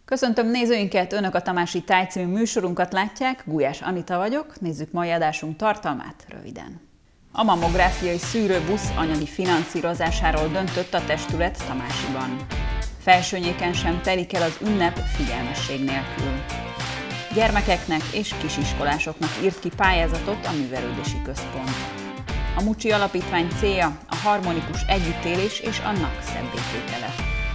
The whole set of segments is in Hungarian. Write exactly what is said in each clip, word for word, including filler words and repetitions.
Köszöntöm nézőinket, Önök a Tamási Táj című műsorunkat látják, Gulyás Anita vagyok, nézzük mai adásunk tartalmát röviden. A mammográfiai szűrőbusz anyagi finanszírozásáról döntött a testület Tamásiban. Felsőnyéken sem telik el az ünnep figyelmesség nélkül. Gyermekeknek és kisiskolásoknak írt ki pályázatot a Művelődési Központ. A Mucsi Alapítvány célja a harmonikus együttélés és annak szebbé-tétele.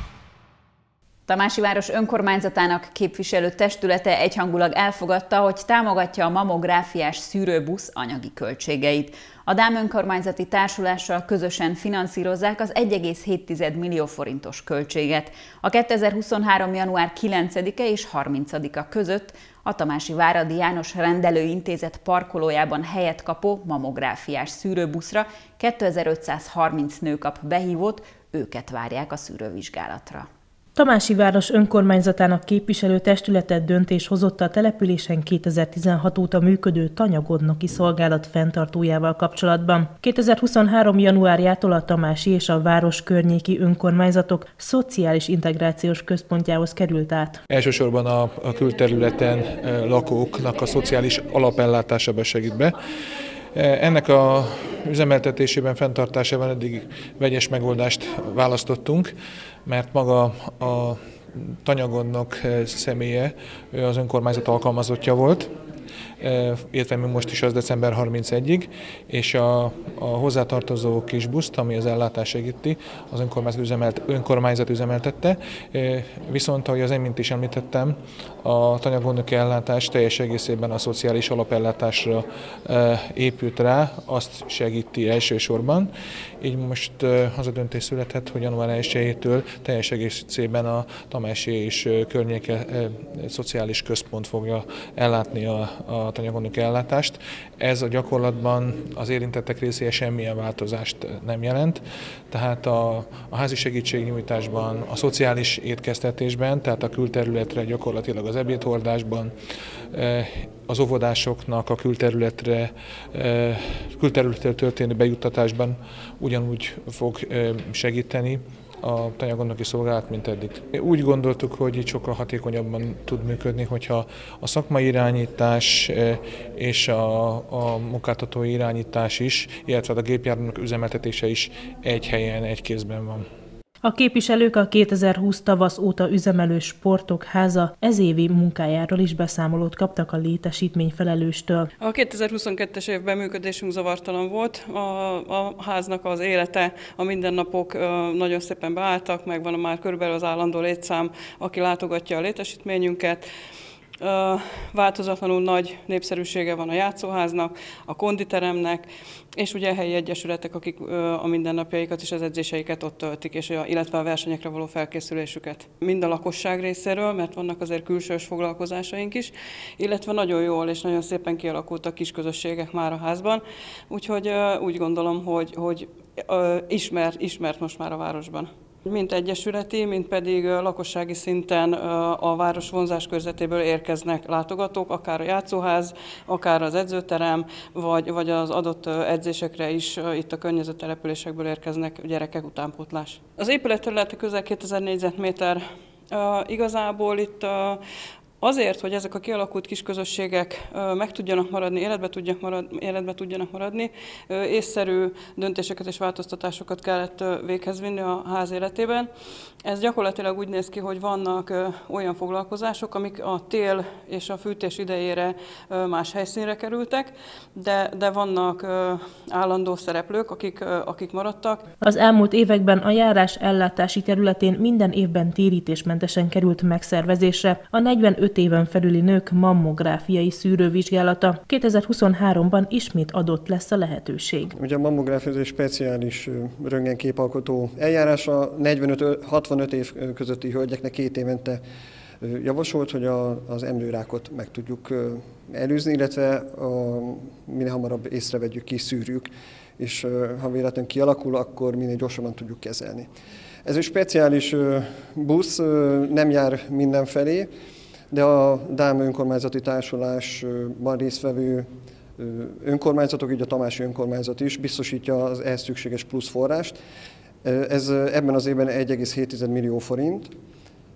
Tamási város önkormányzatának képviselő testülete egyhangulag elfogadta, hogy támogatja a mammográfiás szűrőbusz anyagi költségeit. A Dám önkormányzati társulással közösen finanszírozzák az egy egész hét millió forintos költséget. A kétezer-huszonhárom. január kilencedike és harmincadika között a Tamási Váradi János Rendelőintézet parkolójában helyet kapó mammográfiás szűrőbuszra kétezer-ötszázharminc nő kap behívót, őket várják a szűrővizsgálatra. Tamási város önkormányzatának képviselő testülete döntés hozott a településen kétezer-tizenhat óta működő tanyagodnoki szolgálat fenntartójával kapcsolatban. kétezer-huszonhárom. januárjától a tamási és a város környéki önkormányzatok szociális integrációs központjához került át. Elsősorban a, a külterületen lakóknak a szociális alapellátásába segít be. Ennek a üzemeltetésében, fenntartásában eddig vegyes megoldást választottunk, mert maga a tanyagodnok személye, ő az önkormányzat alkalmazottja volt, illetve mi most is az december harmincegyedikéig, és a, a hozzátartozó kis buszt, ami az ellátás segíti, az önkormányzat, üzemelt, önkormányzat üzemeltette, viszont ahogy az imént is említettem, a tanyagodnoki ellátás teljes egészében a szociális alapellátásra épült rá, azt segíti elsősorban. Így most az a döntés született, hogy január elsejétől teljes egészében a tamási és környéke szociális központ fogja ellátni a, a tanyagodnoki ellátást. Ez a gyakorlatban az érintettek részére semmilyen változást nem jelent, tehát a, a házi segítségnyújtásban, a szociális étkeztetésben, tehát a külterületre gyakorlatilag az ebédhordásban, az óvodásoknak a külterületre, külterületre történő bejuttatásban ugyanúgy fog segíteni a tanyagodnoki szolgálat, mint eddig. Úgy gondoltuk, hogy itt sokkal hatékonyabban tud működni, hogyha a szakmai irányítás és a, a munkáltatói irányítás is, illetve a gépjárművek üzemeltetése is egy helyen, egy kézben van. A képviselők a kétezer-húsz tavasz óta üzemelő Sportok Háza ezévi munkájáról is beszámolót kaptak a létesítmény felelőstől. A kétezer-huszonkettes évben működésünk zavartalan volt, a, a háznak az élete, a mindennapok nagyon szépen beálltak, megvan már körülbelül az állandó létszám, aki látogatja a létesítményünket. Változatlanul nagy népszerűsége van a játszóháznak, a konditeremnek, és ugye helyi egyesületek, akik a mindennapjaikat és az edzéseiket ott töltik, és illetve a versenyekre való felkészülésüket. Mind a lakosság részéről, mert vannak azért külsős foglalkozásaink is, illetve nagyon jól és nagyon szépen kialakultak kis közösségek már a házban, úgyhogy úgy gondolom, hogy, hogy ismert, ismert most már a városban. Mint egyesületi, mint pedig lakossági szinten a város vonzás körzetéből érkeznek látogatók, akár a játszóház, akár az edzőterem, vagy, vagy az adott edzésekre is itt a környező településekből érkeznek gyerekek utánpótlás. Az épület területe közel kétezer négyzetméter. Igazából itt azért, hogy ezek a kialakult kis közösségek meg tudjanak maradni, életbe, tudjanak maradni, életbe tudjanak maradni, észszerű döntéseket és változtatásokat kellett véghez vinni a ház életében. Ez gyakorlatilag úgy néz ki, hogy vannak olyan foglalkozások, amik a tél és a fűtés idejére más helyszínre kerültek, de, de vannak állandó szereplők, akik, akik maradtak. Az elmúlt években a járás ellátási területén minden évben térítésmentesen került megszervezésre a negyvenöt éven felüli nők mammográfiai szűrővizsgálata. kétezer-huszonháromban ismét adott lesz a lehetőség. Ugye a mammográfia egy speciális röntgenképalkotó eljárás, a negyvenöt-hatvanöt év közötti hölgyeknek két évente javasolt, hogy a, az emlőrákot meg tudjuk előzni, illetve a, minél hamarabb észrevegyük, kiszűrjük, és ha véletlenül kialakul, akkor minél gyorsabban tudjuk kezelni. Ez egy speciális busz, nem jár mindenfelé, de a Dám önkormányzati társulásban résztvevő önkormányzatok, így a tamási önkormányzat is biztosítja az ehhez szükséges plusz forrást. Ez ebben az évben egy egész hét millió forint,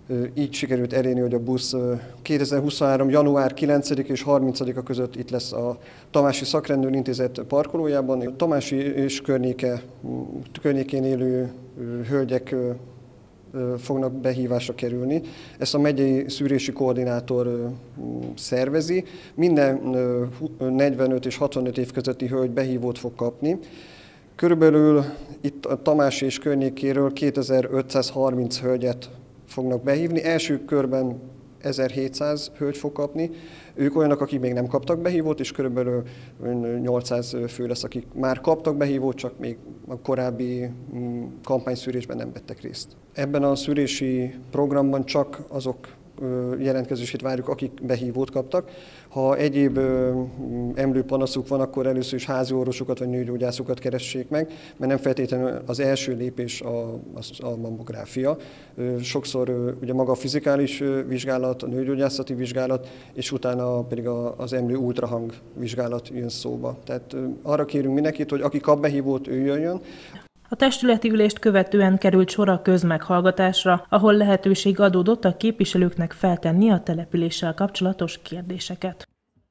Így sikerült elérni, hogy a busz kétezer-huszonhárom. január kilencedike és harmincadika között itt lesz a Tamási Szakrendőrintézet parkolójában. A Tamási és környéke, környékén élő hölgyek fognak behívásra kerülni. Ezt a megyei szűrési koordinátor szervezi. Minden negyvenöt és hatvanöt év közötti hölgy behívót fog kapni. Körülbelül itt a Tamási és környékéről kétezer-ötszázharminc hölgyet fognak behívni. Első körben ezerhétszáz hölgy fog kapni. Ők olyanok, akik még nem kaptak behívót, és körülbelül nyolcszáz fő lesz, akik már kaptak behívót, csak még a korábbi kampányszűrésben nem vettek részt. Ebben a szűrési programban csak azok jelentkezését várjuk, akik behívót kaptak. Ha egyéb emlőpanaszuk van, akkor először is házi orvosokat vagy nőgyógyászokat keressék meg, mert nem feltétlenül az első lépés a, a mammográfia. Sokszor ugye maga a fizikális vizsgálat, a nőgyógyászati vizsgálat, és utána pedig az emlő ultrahang vizsgálat jön szóba. Tehát arra kérünk mindenkit, hogy aki kap behívót, ő jöjjön. A testületi ülést követően került sor a közmeghallgatásra, ahol lehetőség adódott a képviselőknek feltenni a településsel kapcsolatos kérdéseket.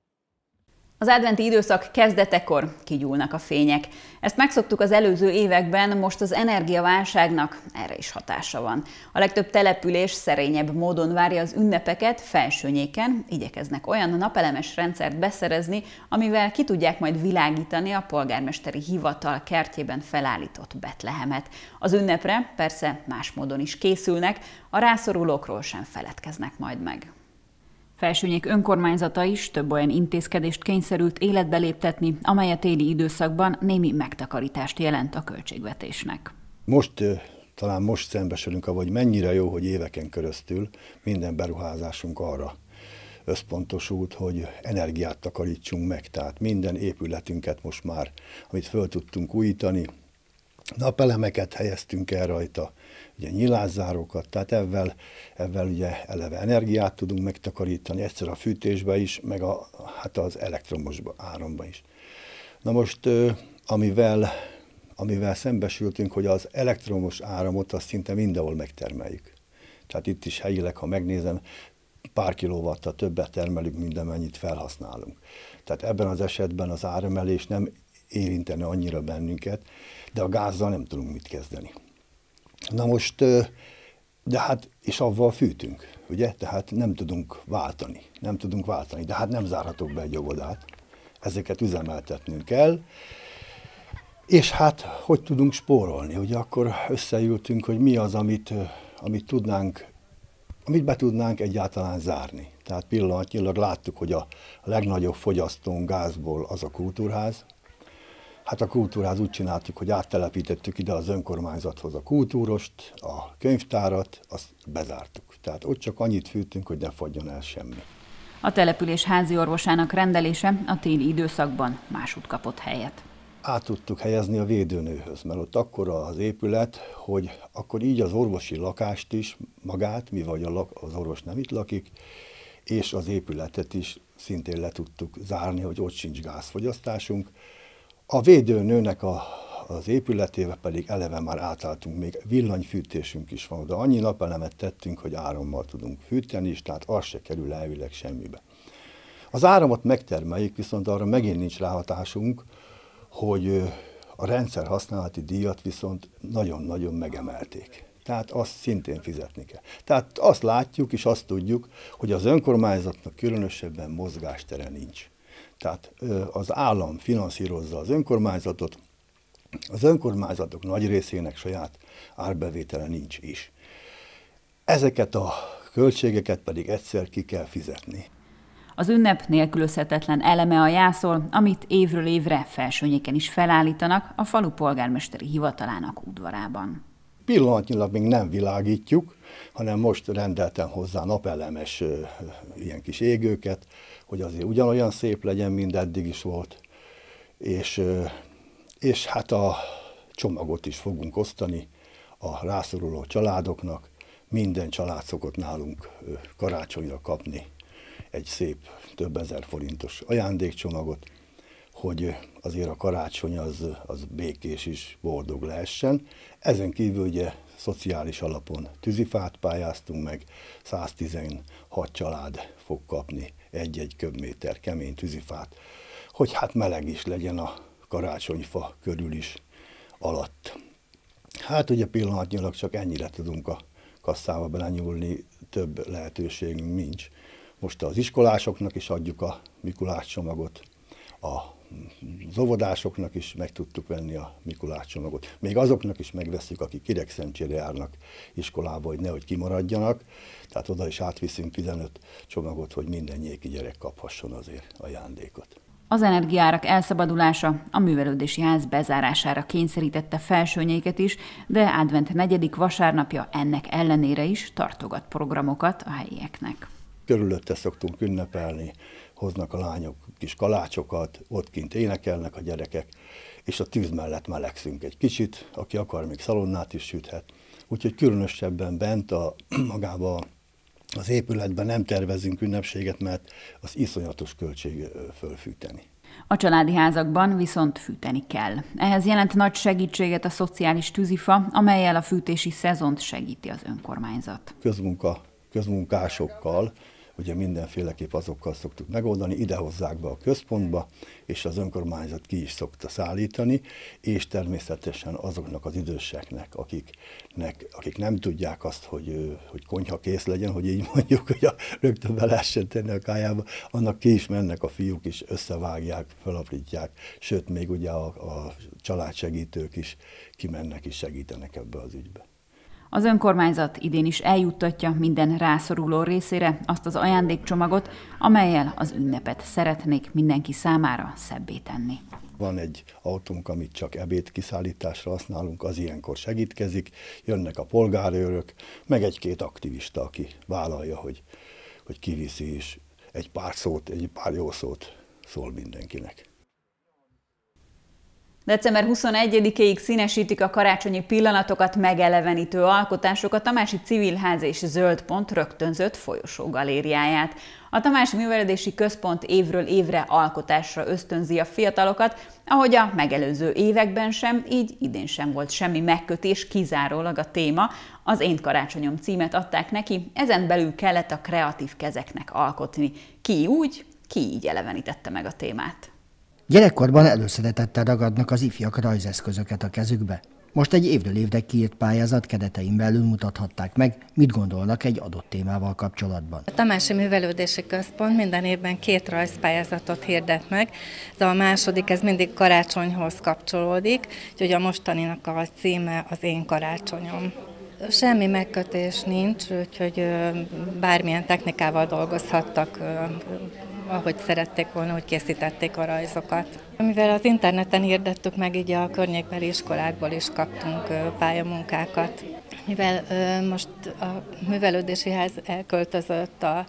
Az adventi időszak kezdetekor kigyúlnak a fények. Ezt megszoktuk az előző években, most az energiaválságnak erre is hatása van. A legtöbb település szerényebb módon várja az ünnepeket, Felsőnyéken igyekeznek olyan napelemes rendszert beszerezni, amivel ki tudják majd világítani a polgármesteri hivatal kertjében felállított Betlehemet. Az ünnepre persze más módon is készülnek, a rászorulókról sem feledkeznek majd meg. Felsőnyék önkormányzata is több olyan intézkedést kényszerült életbe léptetni, amely a téli időszakban némi megtakarítást jelent a költségvetésnek. Most, talán most szembesülünk, hogy mennyire jó, hogy éveken keresztül minden beruházásunk arra összpontosult, hogy energiát takarítsunk meg. Tehát minden épületünket most már, amit föl tudtunk újítani, napelemeket helyeztünk el rajta, ugye nyilászárókat, tehát ebben, ebben ugye eleve energiát tudunk megtakarítani, egyszer a fűtésbe is, meg a, hát az elektromos áramba is. Na most, amivel, amivel szembesültünk, hogy az elektromos áramot azt szinte mindenhol megtermeljük. Tehát itt is helyileg, ha megnézem, pár kilowattal többet termelünk, mint amennyit felhasználunk. Tehát ebben az esetben az áremelés nem érintene annyira bennünket, de a gázzal nem tudunk mit kezdeni. Na most, de hát, és avval fűtünk, ugye? Tehát nem tudunk váltani, nem tudunk váltani, de hát nem zárhatok be egy óvodát. Ezeket üzemeltetnünk kell, és hát, hogy tudunk spórolni? Ugye akkor összeültünk, hogy mi az, amit, amit tudnánk, amit be tudnánk egyáltalán zárni. Tehát pillanatnyilag láttuk, hogy a legnagyobb fogyasztónk gázból az a kultúrház. Hát a kultúrház úgy csináltuk, hogy áttelepítettük ide az önkormányzathoz a kultúrost, a könyvtárat, azt bezártuk. Tehát ott csak annyit fűtünk, hogy ne fagyjon el semmi. A település házi orvosának rendelése a téli időszakban másút kapott helyet. Át tudtuk helyezni a védőnőhöz, mert ott akkora az épület, hogy akkor így az orvosi lakást is, magát, mivel az orvos nem itt lakik, és az épületet is szintén le tudtuk zárni, hogy ott sincs gázfogyasztásunk. A védőnőnek a, az épületével pedig eleve már átálltunk, még villanyfűtésünk is van, de annyi napelemet tettünk, hogy árammal tudunk fűteni is, tehát az se kerül elvileg semmibe. Az áramot megtermeljük, viszont arra megint nincs ráhatásunk, hogy a rendszer használati díjat viszont nagyon-nagyon megemelték. Tehát azt szintén fizetni kell. Tehát azt látjuk és azt tudjuk, hogy az önkormányzatnak különösebben mozgástere nincs. Tehát az állam finanszírozza az önkormányzatot, az önkormányzatok nagy részének saját árbevétele nincs is. Ezeket a költségeket pedig egyszer ki kell fizetni. Az ünnep nélkülözhetetlen eleme a jászol, amit évről évre Felsőnyéken is felállítanak a falu polgármesteri hivatalának udvarában. Pillanatnyilag még nem világítjuk, hanem most rendeltem hozzá napelemes ilyen kis égőket, hogy azért ugyanolyan szép legyen, mint eddig is volt, és, és hát a csomagot is fogunk osztani a rászoruló családoknak. Minden család szokott nálunk karácsonyra kapni egy szép, több ezer forintos ajándékcsomagot, hogy azért a karácsony az, az békés is, boldog lehessen. Ezen kívül ugye szociális alapon tűzifát pályáztunk meg, száztizenhat család fog kapni egy-egy köbméter kemény tűzifát, hogy hát meleg is legyen a karácsonyfa körül is alatt. Hát ugye pillanatnyilag csak ennyire tudunk a kasszába belenyúlni, több lehetőségünk nincs. Most az iskolásoknak is adjuk a Mikulás csomagot, az óvodásoknak is meg tudtuk venni a Mikulás csomagot. Még azoknak is megveszünk, akik Kirekszentcsére járnak iskolába, hogy nehogy kimaradjanak. Tehát oda is átviszünk tizenöt csomagot, hogy minden nyéki gyerek kaphasson azért ajándékot. Az energiaárak elszabadulása a művelődési ház bezárására kényszerítette Felsőnyéket is, de advent negyedik vasárnapja ennek ellenére is tartogat programokat a helyieknek. Körülötte szoktunk ünnepelni, hoznak a lányok kis kalácsokat, ott kint énekelnek a gyerekek, és a tűz mellett melegszünk egy kicsit, aki akar, még szalonnát is süthet. Úgyhogy különösebben bent a magába az épületben nem tervezünk ünnepséget, mert az iszonyatos költség fölfűteni. A családi házakban viszont fűteni kell. Ehhez jelent nagy segítséget a szociális tűzifa, amellyel a fűtési szezont segíti az önkormányzat. Közmunka, közmunkásokkal, ugye mindenféleképp azokkal szoktuk megoldani, idehozzák be a központba, és az önkormányzat ki is szokta szállítani, és természetesen azoknak az időseknek, akiknek, akik nem tudják azt, hogy, hogy konyha kész legyen, hogy így mondjuk, hogy a, rögtön be lehessen tenni a kájába, annak ki is mennek a fiúk is, összevágják, felaprítják, sőt, még ugye a, a családsegítők is kimennek és segítenek ebbe az ügybe. Az önkormányzat idén is eljuttatja minden rászoruló részére azt az ajándékcsomagot, amellyel az ünnepet szeretnék mindenki számára szebbé tenni. Van egy autónk, amit csak ebéd kiszállításra használunk, az ilyenkor segítkezik, jönnek a polgárőrök, meg egy-két aktivista, aki vállalja, hogy, hogy kiviszi is egy pár szót, egy pár jó szót szól mindenkinek. december huszonegyedikéig színesítik a karácsonyi pillanatokat megelevenítő alkotásokat a Tamási Civilház és Zöld Pont rögtönzött folyosó galériáját. A Tamási Művelődési Központ évről évre alkotásra ösztönzi a fiatalokat, ahogy a megelőző években sem, így idén sem volt semmi megkötés, kizárólag a téma. Az Én karácsonyom címet adták neki, ezen belül kellett a kreatív kezeknek alkotni. Ki úgy, ki így elevenítette meg a témát. Gyerekkorban előszeretettel ragadnak az ifjak rajzeszközöket a kezükbe. Most egy évről évre kiírt pályázat keretein belül mutathatták meg, mit gondolnak egy adott témával kapcsolatban. A Tamási Művelődési Központ minden évben két rajzpályázatot hirdet meg. Ez a második, ez mindig karácsonyhoz kapcsolódik, úgyhogy a mostaninak a címe az Én karácsonyom. Semmi megkötés nincs, úgyhogy bármilyen technikával dolgozhattak, ahogy szerették volna, hogy készítették a rajzokat. Mivel az interneten hirdettük meg, így a környékbeli iskolákból is kaptunk pályamunkákat. Mivel most a Művelődési Ház elköltözött a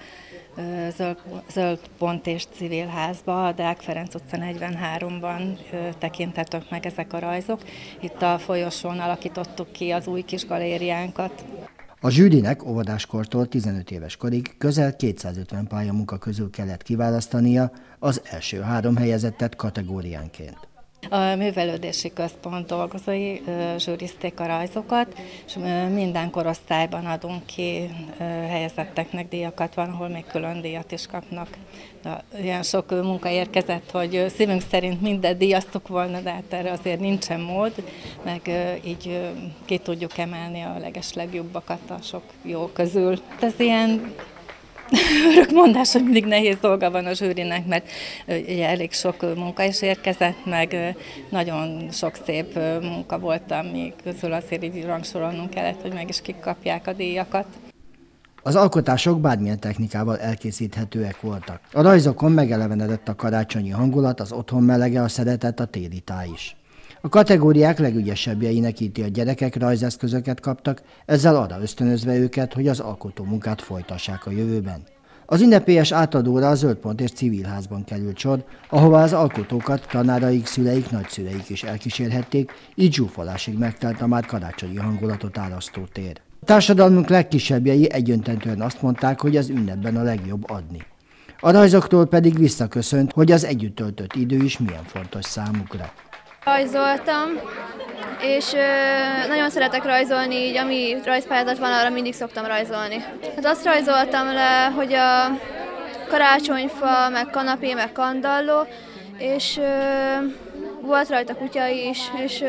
Zöld Pont és Civilházba, a Deák Ferenc utca negyvenháromban tekintettek meg ezek a rajzok. Itt a folyosón alakítottuk ki az új kis galériánkat. A zsűrinek óvodáskortól tizenöt éves korig közel kétszázötven pályamunka közül kellett kiválasztania az első három helyezettet kategóriánként. A Művelődési Központ dolgozói zsűrizték a rajzokat, és minden korosztályban adunk ki helyezetteknek díjakat, van, ahol még külön díjat is kapnak. De ilyen sok munka érkezett, hogy szívünk szerint mindet díjaztuk volna, de hát erre azért nincsen mód, meg így ki tudjuk emelni a legeslegjobbakat a sok jó közül. Ez ilyen örök mondás, hogy mindig nehéz dolga van a zsűrinek, mert ugye elég sok munka is érkezett, meg nagyon sok szép munka volt, ami közül azért így rangsorolnunk kellett, hogy meg is kikapják a díjakat. Az alkotások bármilyen technikával elkészíthetőek voltak. A rajzokon megelevenedett a karácsonyi hangulat, az otthon melege, a szeretet, a téli táj is. A kategóriák legügyesebbjeinek íti a gyerekek rajzeszközöket kaptak, ezzel arra ösztönözve őket, hogy az alkotó munkát folytassák a jövőben. Az ünnepélyes átadóra a Zöld Pont és Civilházban került sor, ahová az alkotókat tanáraik, szüleik, nagyszüleik is elkísérhették, így zsúfolásig megtelt a már karácsonyi hangulatot árasztó tér. A társadalmunk legkisebbjei egyöntetően azt mondták, hogy az ünnepben a legjobb adni. A rajzoktól pedig visszaköszönt, hogy az együtt töltött idő is milyen fontos számukra. Rajzoltam, és ö, nagyon szeretek rajzolni, így ami rajzpályázat van, arra mindig szoktam rajzolni. Hát azt rajzoltam le, hogy a karácsonyfa, meg kanapé, meg kandalló, és ö, volt rajta kutya is, és ö,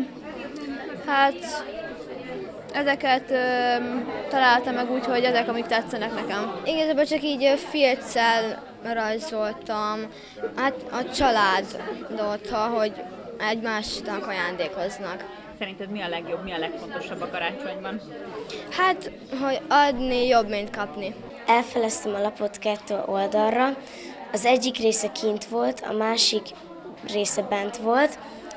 hát ezeket ö, találtam meg úgy, hogy ezek, amik tetszenek nekem. Igazából csak így filccel rajzoltam, hát a családot, hogy egymásnak ajándékoznak. Szerinted mi a legjobb, mi a legfontosabb a karácsonyban? Hát, hogy adni jobb, mint kapni. Elfeleztem a lapot kettő oldalra. Az egyik része kint volt, a másik része bent volt.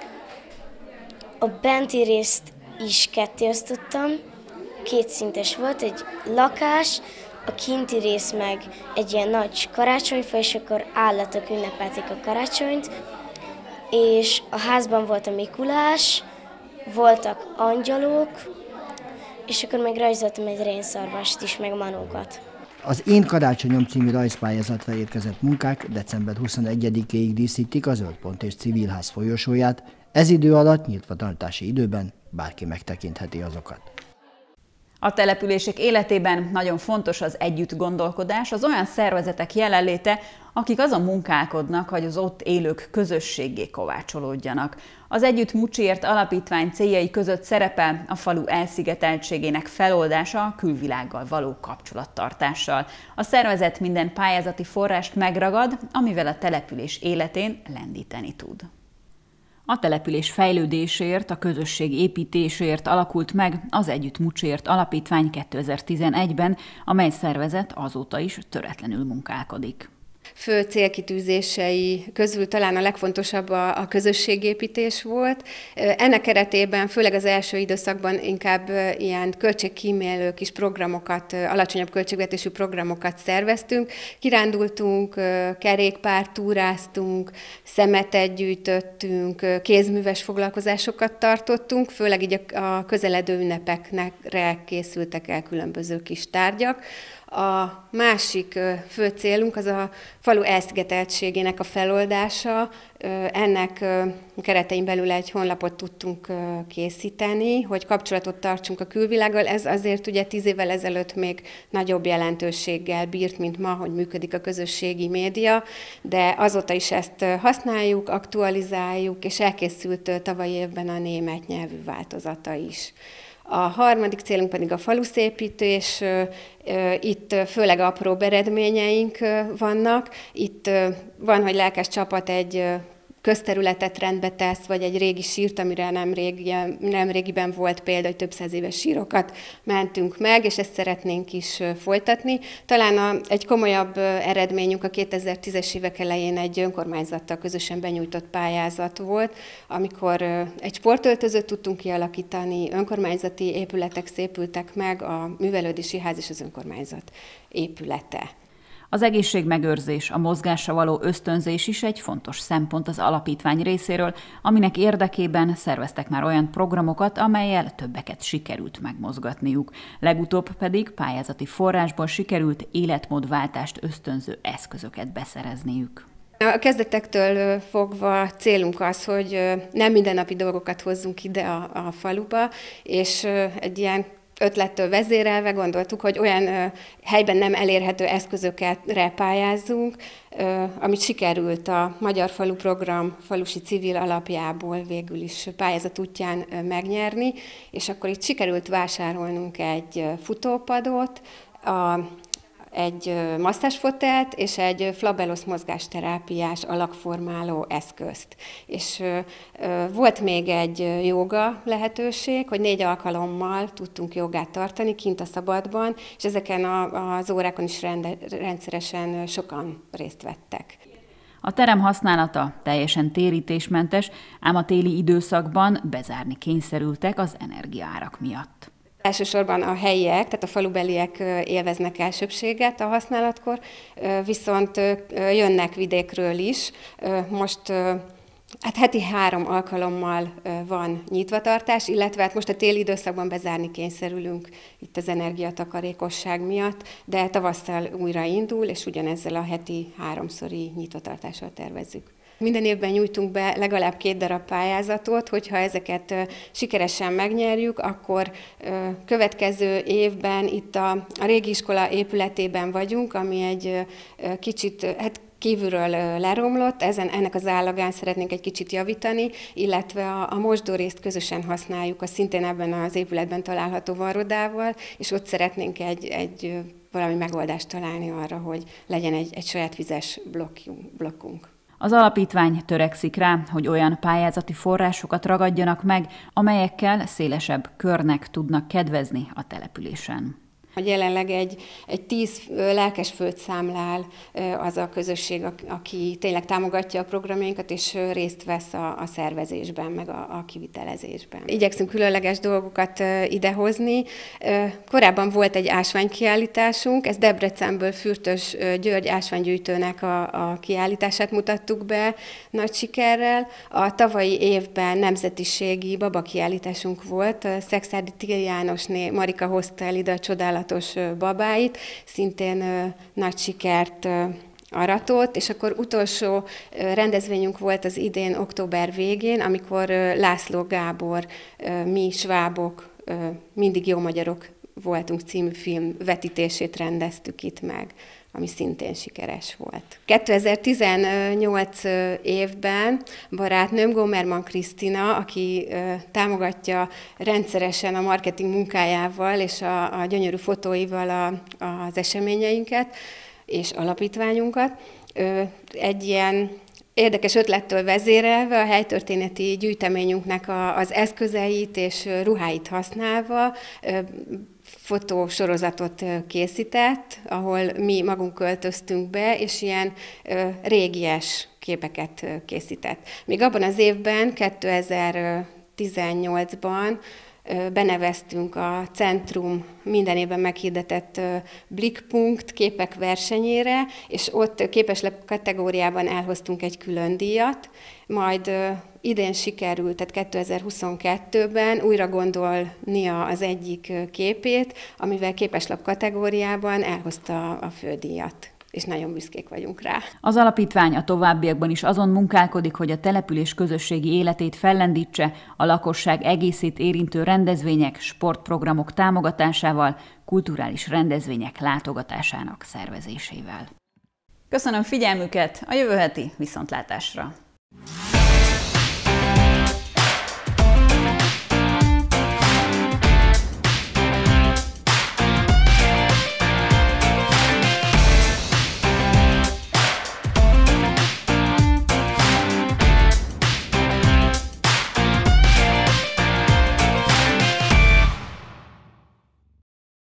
A benti részt is ketté osztottam. Kétszintes volt, egy lakás, a kinti rész meg egy ilyen nagy karácsonyfa, és akkor állatok ünnepelték a karácsonyt. És a házban volt a Mikulás, voltak angyalok, és akkor még rajzoltam egy rénszarvast is, meg manókat. Az Én karácsonyom című rajzpályázatra érkezett munkák december huszonegyedikéig díszítik a Zöldpont és Civilház folyosóját, ez idő alatt nyitvatartási időben bárki megtekintheti azokat. A települések életében nagyon fontos az együttgondolkodás, az olyan szervezetek jelenléte, akik azon munkálkodnak, hogy az ott élők közösséggé kovácsolódjanak. Az Együtt Mucsiért alapítvány céljai között szerepel a falu elszigeteltségének feloldása a külvilággal való kapcsolattartással. A szervezet minden pályázati forrást megragad, amivel a település életén lendíteni tud. A település fejlődésért, a közösség építésért alakult meg az Együtt Mucsiért Alapítvány kétezer-tizenegyben, amely szervezet azóta is töretlenül munkálkodik. Fő célkitűzései közül talán a legfontosabb a, a közösségépítés volt. Ennek keretében főleg az első időszakban inkább ilyen költségkímélő kis programokat, alacsonyabb költségvetésű programokat szerveztünk. Kirándultunk, kerékpártúráztunk, szemetet gyűjtöttünk, kézműves foglalkozásokat tartottunk, főleg így a közeledő ünnepekre készültek el különböző kis tárgyak. A másik fő célunk az a falu elszigeteltségének a feloldása. Ennek keretein belül egy honlapot tudtunk készíteni, hogy kapcsolatot tartsunk a külvilággal. Ez azért ugye tíz évvel ezelőtt még nagyobb jelentőséggel bírt, mint ma, hogy működik a közösségi média, de azóta is ezt használjuk, aktualizáljuk, és elkészült tavalyi évben a német nyelvű változata is. A harmadik célunk pedig a faluszépítés, itt főleg apróbb eredményeink vannak. Itt van, hogy lelkes csapat egy közterületet rendbe tesz, vagy egy régi sírt, amire nem, régi, nem régiben volt példa, hogy több száz éves sírokat mentünk meg, és ezt szeretnénk is folytatni. Talán a, egy komolyabb eredményünk a kétezer-tízes évek elején egy önkormányzattal közösen benyújtott pályázat volt, amikor egy sportöltözőt tudtunk kialakítani, önkormányzati épületek szépültek meg, a művelődési ház és az önkormányzat épülete. Az egészségmegőrzés, a mozgásra való ösztönzés is egy fontos szempont az alapítvány részéről, aminek érdekében szerveztek már olyan programokat, amellyel többeket sikerült megmozgatniuk. Legutóbb pedig pályázati forrásból sikerült életmódváltást ösztönző eszközöket beszerezniük. A kezdetektől fogva célunk az, hogy nem mindennapi dolgokat hozzunk ide a, a faluba, és egy ilyen ötlettől vezérelve gondoltuk, hogy olyan ö, helyben nem elérhető eszközökre pályázzunk, ö, amit sikerült a Magyar Falu Program falusi civil alapjából végül is pályázat útján ö, megnyerni, és akkor itt sikerült vásárolnunk egy futópadot, a egy masszázsfotelt és egy flabellus mozgásterápiás alakformáló eszközt. És volt még egy jóga lehetőség, hogy négy alkalommal tudtunk jogát tartani kint a szabadban, és ezeken az órákon is rende, rendszeresen sokan részt vettek. A terem használata teljesen térítésmentes, ám a téli időszakban bezárni kényszerültek az energiaárak miatt. Elsősorban a helyiek, tehát a falubeliek élveznek elsőbséget a használatkor, viszont jönnek vidékről is. Most hát heti három alkalommal van nyitvatartás, illetve hát most a téli időszakban bezárni kényszerülünk itt az energiatakarékosság miatt, de tavasszal újra indul, és ugyanezzel a heti háromszori nyitvatartással tervezzük. Minden évben nyújtunk be legalább két darab pályázatot, hogyha ezeket sikeresen megnyerjük, akkor következő évben itt a, a régi iskola épületében vagyunk, ami egy kicsit, hát kívülről leromlott, ezen, ennek az állagán szeretnénk egy kicsit javítani, illetve a, a mosdórészt közösen használjuk a szintén ebben az épületben található varrodával, és ott szeretnénk egy, egy valami megoldást találni arra, hogy legyen egy, egy saját vizes blokkunk. blokkunk. Az alapítvány törekszik rá, hogy olyan pályázati forrásokat ragadjanak meg, amelyekkel szélesebb körnek tudnak kedvezni a településen. Jelenleg egy, egy tíz lelkesfőt számlál az a közösség, aki tényleg támogatja a programjainkat, és részt vesz a, a szervezésben, meg a, a kivitelezésben. Igyekszünk különleges dolgokat idehozni. Korábban volt egy ásványkiállításunk, ez Debrecenből Fürtös György ásványgyűjtőnek a, a kiállítását mutattuk be nagy sikerrel. A tavalyi évben nemzetiségi babakiállításunk volt, Szekszárdi Tigri Jánosné Marika hozta el ide a csodálatos babáit, szintén ö, nagy sikert ö, aratott, és akkor utolsó ö, rendezvényünk volt az idén október végén, amikor ö, László Gábor, ö, mi svábok, ö, mindig jó magyarok voltunk című film vetítését rendeztük itt meg, ami szintén sikeres volt. kétezer-tizennyolc évben barátnőm Gomerman Krisztina, aki támogatja rendszeresen a marketing munkájával és a, a gyönyörű fotóival a, az eseményeinket és alapítványunkat, egy ilyen érdekes ötlettől vezérelve a helytörténeti gyűjteményünknek a, az eszközeit és ruháit használva fotósorozatot készített, ahol mi magunk költöztünk be, és ilyen régies képeket készített. Még abban az évben, kétezer-tizennyolcban beneveztünk a Centrum minden évben meghirdetett Blickpunkt képek versenyére, és ott képeslap kategóriában elhoztunk egy külön díjat, majd idén sikerült, tehát kétezer-huszonkettőben újra gondolnia az egyik képét, amivel képeslap kategóriában elhozta a fődíjat, és nagyon büszkék vagyunk rá. Az alapítvány a továbbiakban is azon munkálkodik, hogy a település közösségi életét fellendítse, a lakosság egészét érintő rendezvények, sportprogramok támogatásával, kulturális rendezvények látogatásának szervezésével. Köszönöm figyelmüket, a jövő heti viszontlátásra!